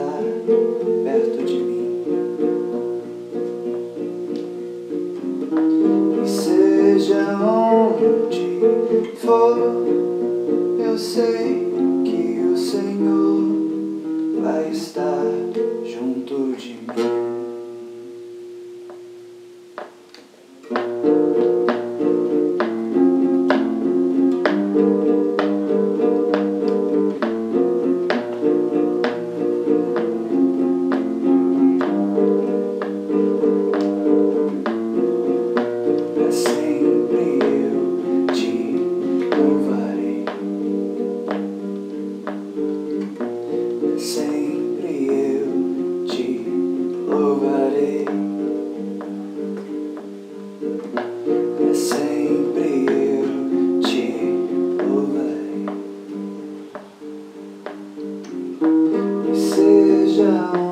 estar perto de mim. E seja onde for, eu sei que o Senhor vai estar junto de mim. Pra sempre eu te louvarei. Pra sempre eu te louvarei. Pra sempre eu te louvarei. E seja